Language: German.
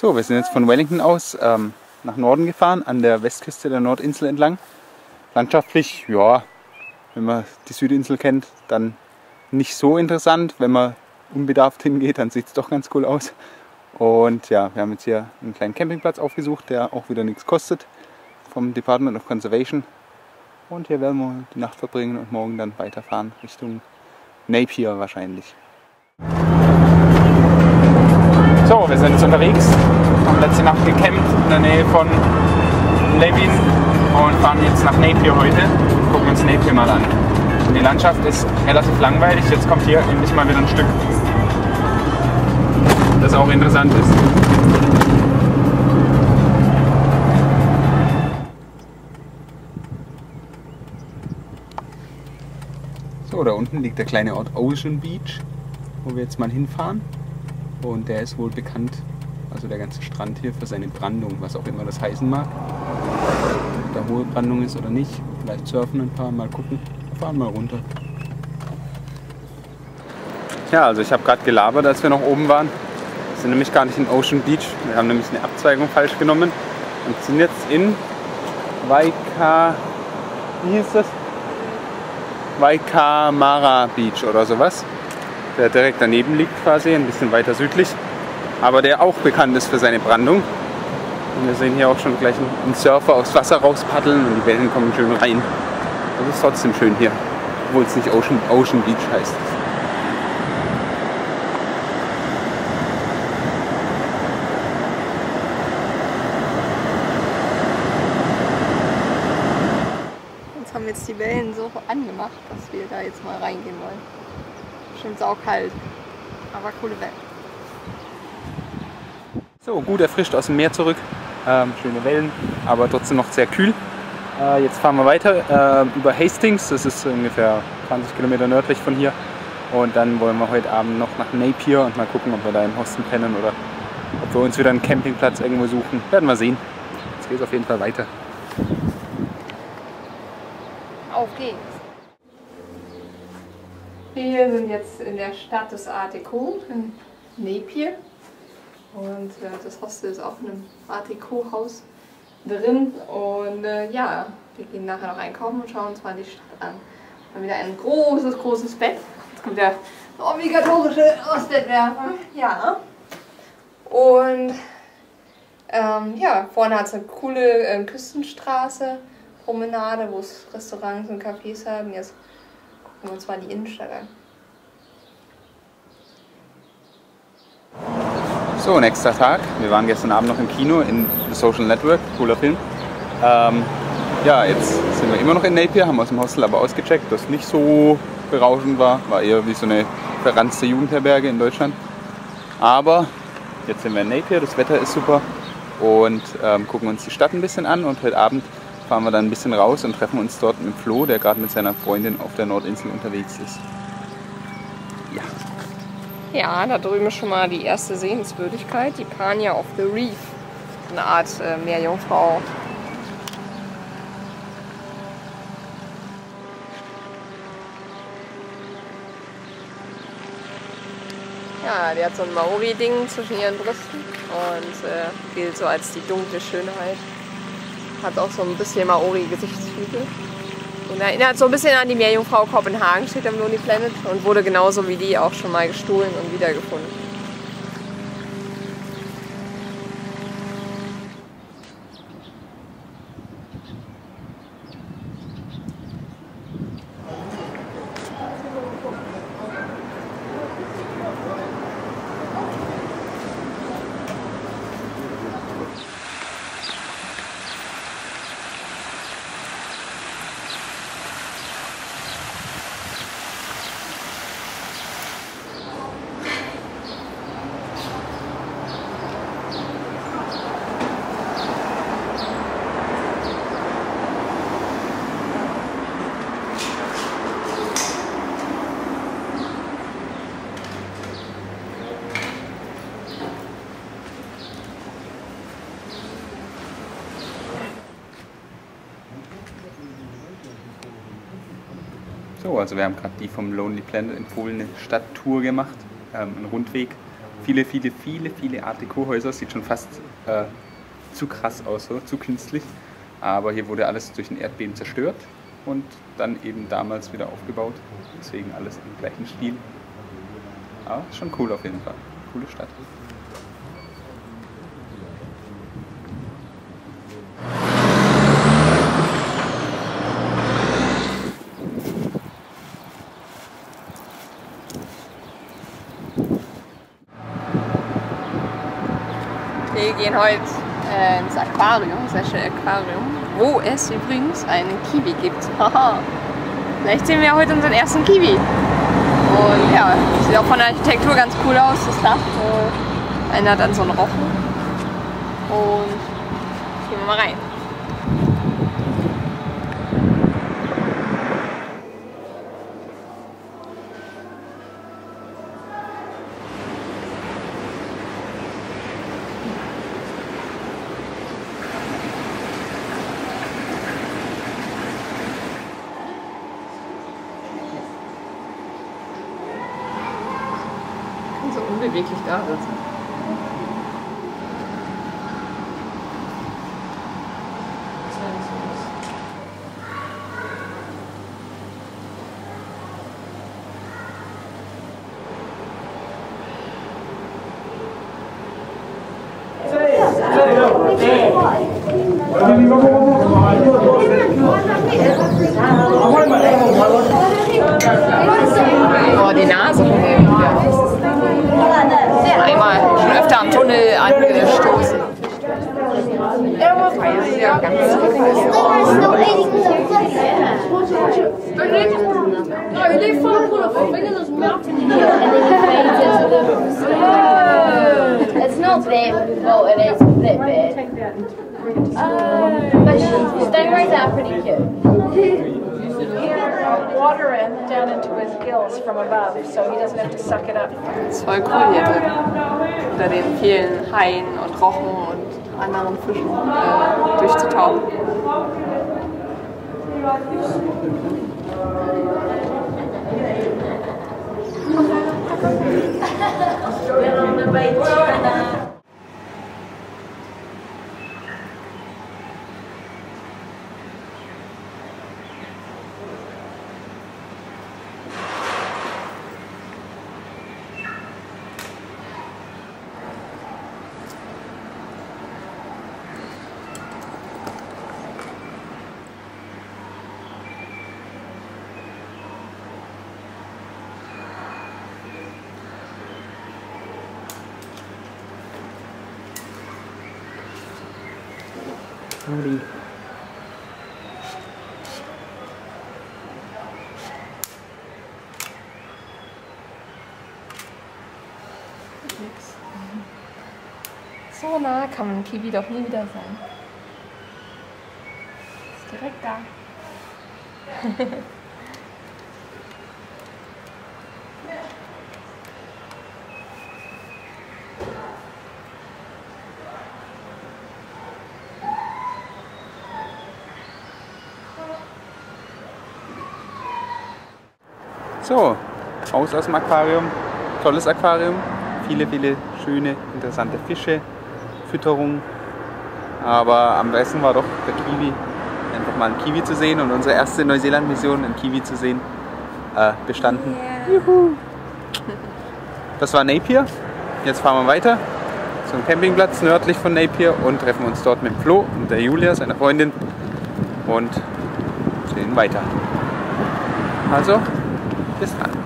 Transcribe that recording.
So, wir sind jetzt von Wellington aus nach Norden gefahren, an der Westküste der Nordinsel entlang. Landschaftlich, ja, wenn man die Südinsel kennt, dann nicht so interessant. Wenn man unbedarft hingeht, dann sieht es doch ganz cool aus. Und ja, wir haben jetzt hier einen kleinen Campingplatz aufgesucht, der auch wieder nichts kostet, vom Department of Conservation. Und hier werden wir die Nacht verbringen und morgen dann weiterfahren Richtung Napier wahrscheinlich. So, wir sind jetzt unterwegs, haben letzte Nacht gecampt in der Nähe von Levin und fahren jetzt nach Napier heute. Gucken uns Napier mal an. Und die Landschaft ist relativ langweilig, jetzt kommt hier endlich mal wieder ein Stück, das auch interessant ist. So, da unten liegt der kleine Ort Ocean Beach, wo wir jetzt mal hinfahren. Und der ist wohl bekannt, also der ganze Strand hier, für seine Brandung, was auch immer das heißen mag. Ob da hohe Brandung ist oder nicht. Vielleicht surfen ein paar, mal gucken. Wir fahren mal runter. Ja, also ich habe gerade gelabert, als wir noch oben waren. Wir sind nämlich gar nicht in Ocean Beach. Wir haben nämlich eine Abzweigung falsch genommen und sind jetzt in wie hieß das? Waikamara Beach oder sowas. Der direkt daneben liegt quasi, ein bisschen weiter südlich, aber der auch bekannt ist für seine Brandung. Und wir sehen hier auch schon gleich einen Surfer aufs Wasser rauspaddeln und die Wellen kommen schön rein. Das ist trotzdem schön hier, obwohl es nicht Ocean Beach heißt. Uns haben jetzt die Wellen so angemacht, dass wir da jetzt mal reingehen wollen. Schon saukalt, aber coole Welt. So, gut erfrischt aus dem Meer zurück. Schöne Wellen, aber trotzdem noch sehr kühl. Jetzt fahren wir weiter über Hastings, das ist ungefähr 20 Kilometer nördlich von hier. Und dann wollen wir heute Abend noch nach Napier und mal gucken, ob wir da im Hostel pennen oder ob wir uns wieder einen Campingplatz irgendwo suchen. Werden wir sehen. Jetzt geht es auf jeden Fall weiter. Auf geht's! Wir sind jetzt in der Stadt des Art Deco in Napier und das Hostel ist auch in einem Art Deco Haus drin und ja, wir gehen nachher noch einkaufen und schauen uns mal die Stadt an. Wir haben wieder ein großes Bett. Jetzt kommt der obligatorische Ostbettwerfer. Ja. Und ja, vorne hat es eine coole Küstenstraße, Promenade, wo es Restaurants und Cafés haben. Jetzt gucken wir uns mal die Innenstadt an. So, nächster Tag. Wir waren gestern Abend noch im Kino in The Social Network, cooler Film. Ja, jetzt sind wir immer noch in Napier, haben aus dem Hostel aber ausgecheckt, das nicht so berauschend war. War eher wie so eine verranzte Jugendherberge in Deutschland. Aber jetzt sind wir in Napier, das Wetter ist super und gucken uns die Stadt ein bisschen an und heute Abend fahren wir dann ein bisschen raus und treffen uns dort mit Flo, der gerade mit seiner Freundin auf der Nordinsel unterwegs ist. Ja. Ja, da drüben ist schon mal die erste Sehenswürdigkeit, die Pania of the Reef. Eine Art Meerjungfrau. Ja, die hat so ein Maori-Ding zwischen ihren Brüsten und gilt so als die dunkle Schönheit. Hat auch so ein bisschen Maori-Gesichtszüge. Und erinnert so ein bisschen an die Meerjungfrau Kopenhagen, steht am Lonely Planet und wurde genauso wie die auch schon mal gestohlen und wiedergefunden. So, also wir haben gerade die vom Lonely Planet empfohlene Stadttour gemacht, einen Rundweg viele Art Deco-Häuser. Sieht schon fast zu krass aus, so, zu künstlich. Aber hier wurde alles durch ein Erdbeben zerstört und dann eben damals wieder aufgebaut. Deswegen alles im gleichen Stil. Aber ist schon cool auf jeden Fall. Coole Stadt. Wir gehen heute ins Aquarium, das Aquarium, wo es übrigens einen Kiwi gibt. Haha. Vielleicht sehen wir heute unseren ersten Kiwi. Und ja, sieht auch von der Architektur ganz cool aus. Das Dach erinnert an so einen Rochen. Und gehen wir mal rein. So unbeweglich da sitzen. Oh, die Nase. Einmal schon öfter am Tunnel angestoßen. Ja, ganz It's not them, well it is a bit bad. But stingrays are pretty cute. Water in down into his gills from above, so he doesn't have to suck it up. Das ist voll cool hier drin. Unter den vielen Haien und Rochen und anderen Fischen durchzutauchen. Howdy. So nah kann man Kiwi doch nie wieder sein. Ist direkt da. So, raus aus dem Aquarium. Tolles Aquarium. Viele schöne, interessante Fische, Fütterung. Aber am besten war doch der Kiwi. Einfach mal einen Kiwi zu sehen und unsere erste Neuseeland-Mission, einen Kiwi zu sehen, bestanden. Yeah. Juhu. Das war Napier. Jetzt fahren wir weiter zum Campingplatz nördlich von Napier und treffen uns dort mit Flo und der Julia, seiner Freundin, und sehen weiter. Also, bis dann.